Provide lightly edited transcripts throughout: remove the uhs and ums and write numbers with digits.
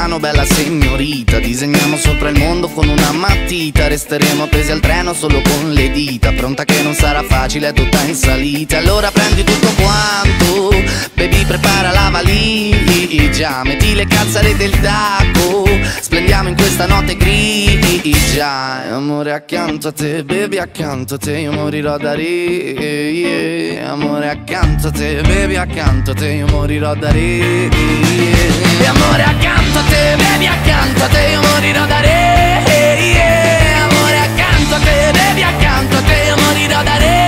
piano, bella signorita. Disegniamo sopra il mondo con una matita. Resteremo appesi al treno solo con le dita. Pronta che non sarà facile, è tutta in salita. Allora prendi tutto quanto, baby, prepara la valigia. Metti le calzare del tacco, splendiamo in questa notte grigia. Amore accanto a te, baby, accanto a te io morirò da re. Amore accanto a te, baby, accanto a te io morirò da re. Amore accanto a te, baby, accanto a te io morirò da re. Amore accanto a te, baby, accanto a te io morirò da re.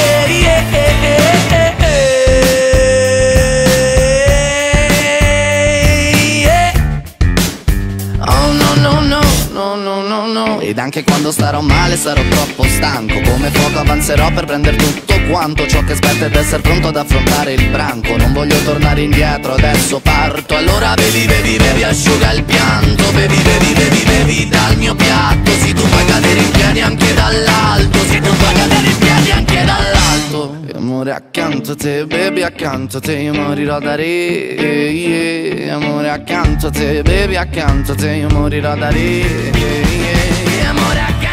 Oh no no no, no no no no. Ed anche quando starò male sarò troppo stanco. Come fuoco avanzerò per prendere tutto quanto. Ciò che aspetta ed essere pronto ad affrontare il branco. Non voglio tornare indietro, adesso parto. Allora bevi, bevi, bevi, asciuga il pianto. Bevi, bevi, bevi, bevi dal mio piatto. Se tu puoi cadere in piedi anche dall'alto. Se tu puoi cadere in piedi anche dall'alto. E amore accanto a te, baby, accanto a te io morirò da re. Amore accanto a te, baby, accanto a te io morirò da re. Amore accanto